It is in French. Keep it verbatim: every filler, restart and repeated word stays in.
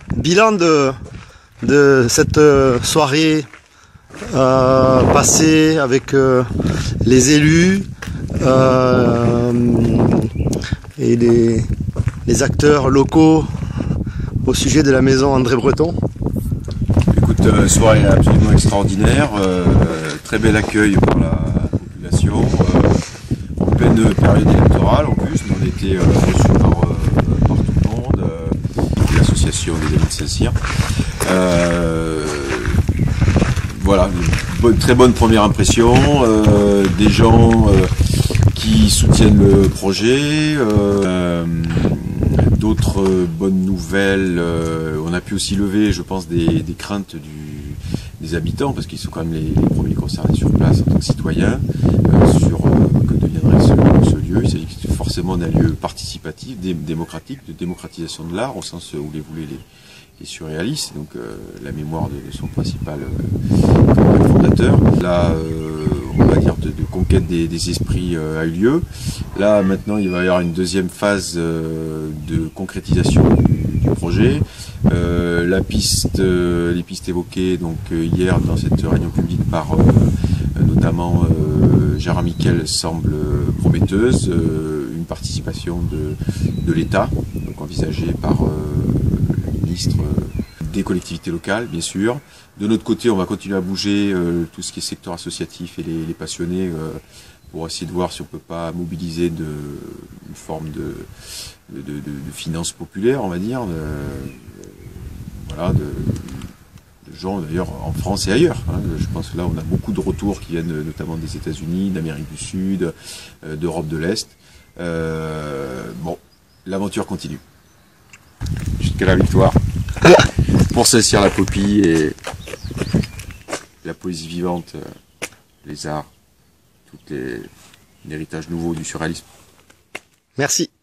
Bilan de, de cette soirée euh, passée avec euh, les élus euh, et les, les acteurs locaux au sujet de la maison André Breton. Écoute, euh, soirée absolument extraordinaire, euh, très bel accueil par la population, euh, en pleine période électorale en plus, mais on était euh, reçus par, euh, par tout le monde, euh, l'association des amis de Saint-Cyr. Euh, voilà, bonne, très bonne première impression, euh, des gens euh, qui soutiennent le projet, euh, d'autres bonnes nouvelles. Euh, on a pu aussi lever, je pense, des, des craintes du, des habitants, parce qu'ils sont quand même les, les premiers concernés sur place en tant que citoyens, euh, sur euh, que deviendrait ce, ce lieu. Il s'agit forcément d'un lieu participatif, dé, démocratique, de démocratisation de l'art, au sens où les voulaient les, les surréalistes, donc euh, la mémoire de, de son principal euh, fondateur. Là, euh, on va dire de, de conquête des, des esprits euh, a eu lieu. Là, maintenant, il va y avoir une deuxième phase euh, de concrétisation du, du projet. Euh, la piste, euh, les pistes évoquées donc euh, hier dans cette réunion publique par euh, notamment euh, Gérard Miquel semblent prometteuses. Euh, une participation de, de l'État, donc envisagée par euh, le ministre euh, des collectivités locales, bien sûr. De notre côté, on va continuer à bouger euh, tout ce qui est secteur associatif et les, les passionnés euh, pour essayer de voir si on peut pas mobiliser de, une forme de, de, de, de finance populaire, on va dire, de, voilà, de, de gens d'ailleurs en France et ailleurs. Hein. Je pense que là, on a beaucoup de retours qui viennent notamment des États-Unis, d'Amérique du Sud, euh, d'Europe de l'Est. Euh, bon, l'aventure continue jusqu'à la victoire. Pour Saint-Cyr la Popie et la poésie vivante, les arts, tout l'héritage nouveau du surréalisme. Merci.